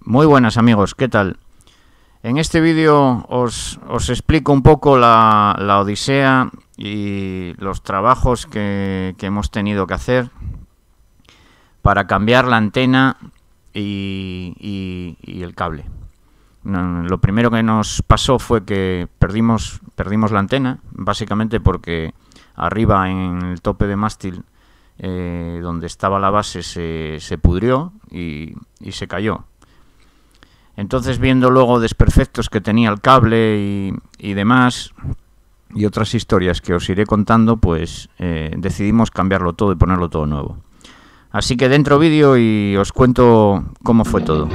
Muy buenas amigos, ¿qué tal? En este vídeo os explico un poco la odisea y los trabajos que hemos tenido que hacer para cambiar la antena y el cable. Lo primero que nos pasó fue que perdimos la antena, básicamente porque arriba en el tope de mástil donde estaba la base se pudrió y se cayó. Entonces, viendo luego desperfectos que tenía el cable y demás, y otras historias que os iré contando, pues decidimos cambiarlo todo y ponerlo todo nuevo. Así que dentro vídeo y os cuento cómo fue todo.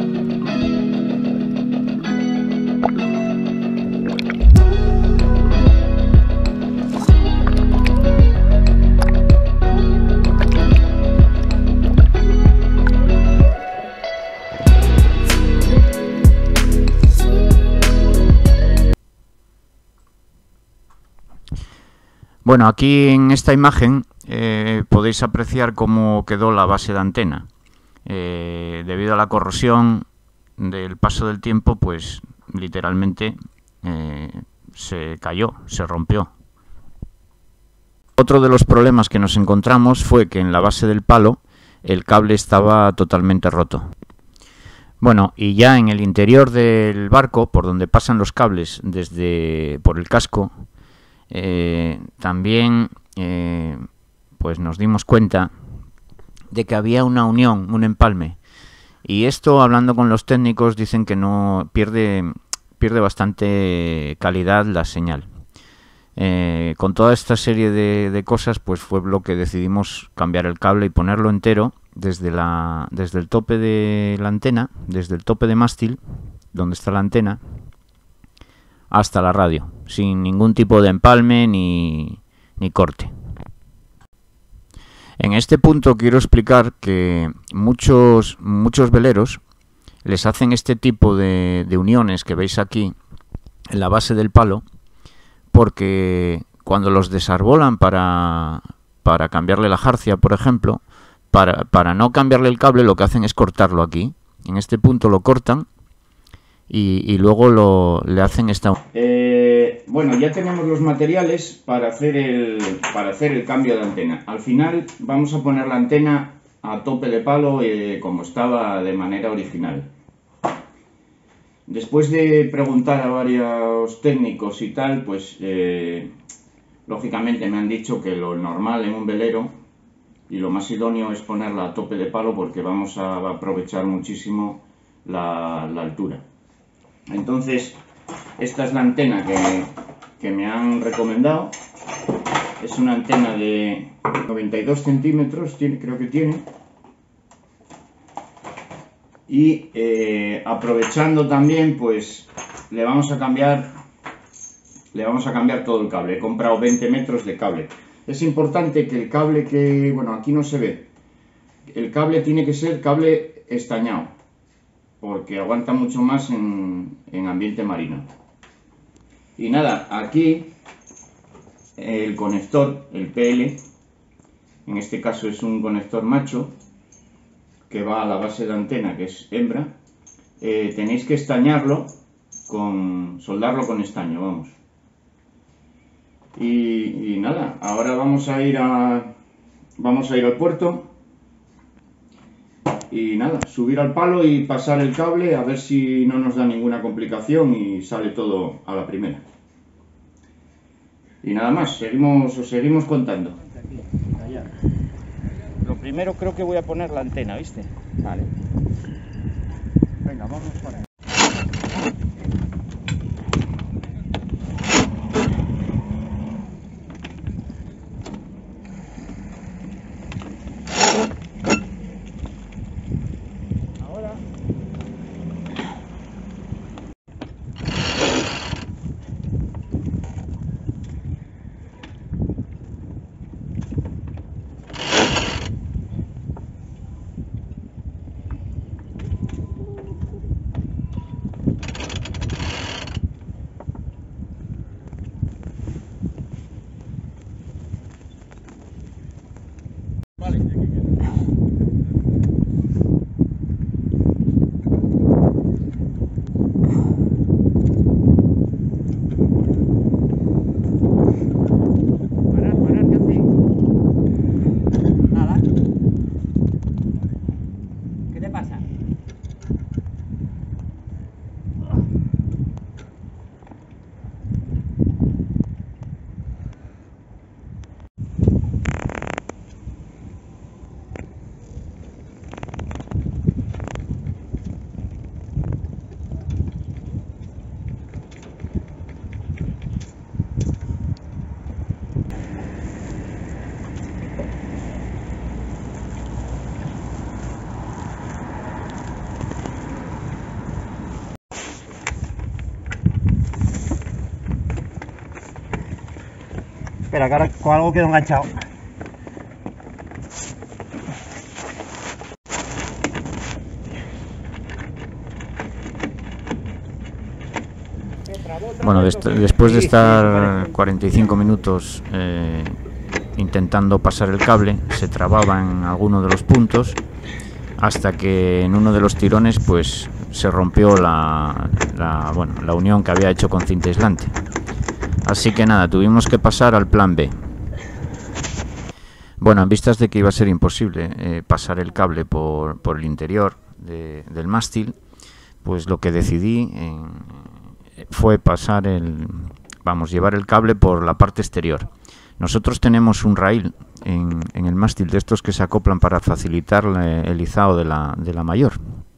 Bueno, aquí en esta imagen podéis apreciar cómo quedó la base de antena. Debido a la corrosión del paso del tiempo, pues literalmente se cayó, se rompió. Otro de los problemas que nos encontramos fue que en la base del palo el cable estaba totalmente roto. Bueno, y ya en el interior del barco, por donde pasan los cables por el casco, también pues nos dimos cuenta de que había una unión, un empalme, y esto, hablando con los técnicos, dicen que no pierde bastante calidad la señal. Con toda esta serie de cosas, pues fue lo que decidimos cambiar el cable y ponerlo entero desde el tope de la antena, desde el tope de mástil donde está la antena, hasta la radio, sin ningún tipo de empalme ni corte. En este punto quiero explicar que muchos veleros les hacen este tipo de uniones que veis aquí en la base del palo, porque cuando los desarbolan para cambiarle la jarcia, por ejemplo, para no cambiarle el cable, lo que hacen es cortarlo aquí. En este punto lo cortan y luego le hacen esta... Bueno, ya tenemos los materiales para hacer el cambio de antena. Al final vamos a poner la antena a tope de palo como estaba de manera original. Después de preguntar a varios técnicos y tal, pues lógicamente me han dicho que lo normal en un velero y lo más idóneo es ponerla a tope de palo, porque vamos a aprovechar muchísimo la altura. Entonces, esta es la antena que me han recomendado. Es una antena de 92 centímetros, creo que tiene. Y aprovechando también, pues le vamos a cambiar todo el cable. He comprado 20 metros de cable. Es importante que el cable bueno, aquí no se ve. El cable tiene que ser cable estañado, porque aguanta mucho más en ambiente marino. Y nada, aquí el conector, el PL, en este caso es un conector macho que va a la base de antena, que es hembra. Tenéis que estañarlo, soldarlo con estaño, vamos. Y nada, ahora vamos a ir al puerto. Y nada, subir al palo y pasar el cable, a ver si no nos da ninguna complicación y sale todo a la primera. Y nada más, os seguimos contando. Lo primero creo que voy a poner la antena, ¿viste? Vale. Venga, vamos para allá. Espera, que ahora con algo quedo enganchado. Bueno, después de estar 45 minutos intentando pasar el cable, se trababa en alguno de los puntos, hasta que en uno de los tirones pues se rompió la unión que había hecho con cinta aislante. Así que nada, tuvimos que pasar al plan B. Bueno, en vistas de que iba a ser imposible pasar el cable por el interior del mástil, pues lo que decidí fue llevar el cable por la parte exterior. Nosotros tenemos un rail en el mástil de estos que se acoplan para facilitar el izado de la mayor.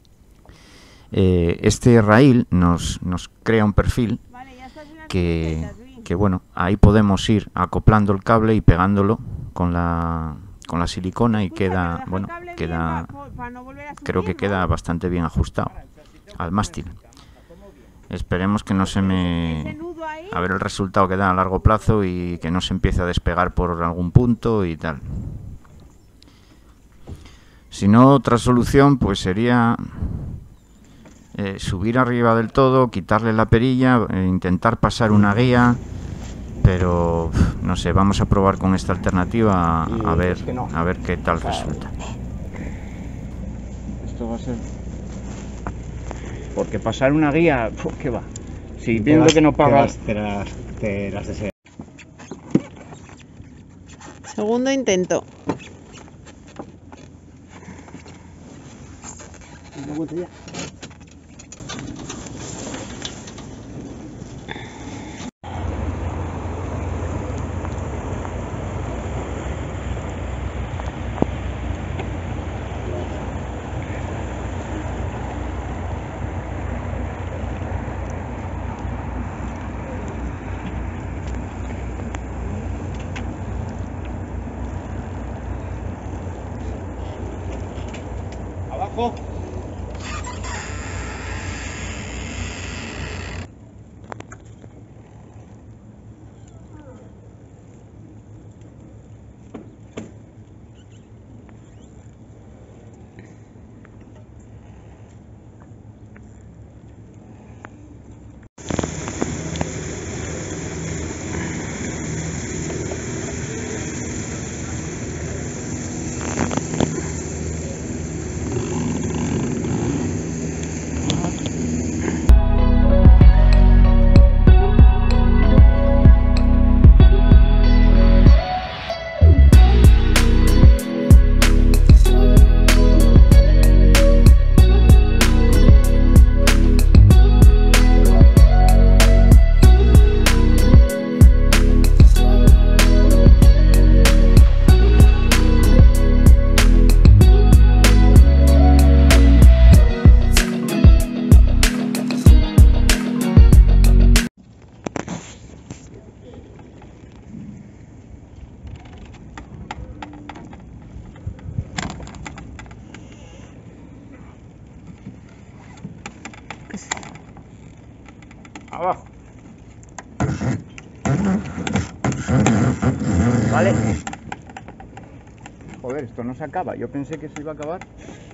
Este rail nos crea un perfil que bueno, ahí podemos ir acoplando el cable y pegándolo con la silicona, y queda, bueno, creo que queda bastante bien ajustado al mástil. Esperemos que no se me... a ver el resultado que da a largo plazo y que no se empiece a despegar por algún punto y tal. Si no, otra solución pues sería subir arriba del todo, quitarle la perilla, intentar pasar una guía, pero no sé, vamos a probar con esta alternativa a ver qué tal resulta. Esto va a ser... porque pasar una guía, ¿qué va? Si viendo que no pagas... Te las deseo. Segundo intento. Abajo. Abajo. Vale. Joder, esto no se acaba. Yo pensé que se iba a acabar.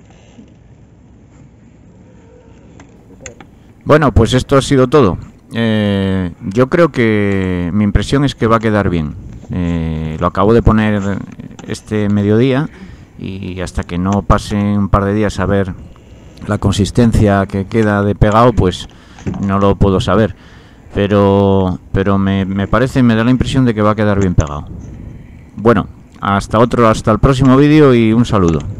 Bueno, pues esto ha sido todo. Yo creo que mi impresión es que va a quedar bien. Lo acabo de poner este mediodía y hasta que no pasen un par de días a ver la consistencia que queda de pegado, pues no lo puedo saber. Pero me parece, me da la impresión de que va a quedar bien pegado. Bueno, hasta el próximo vídeo y un saludo.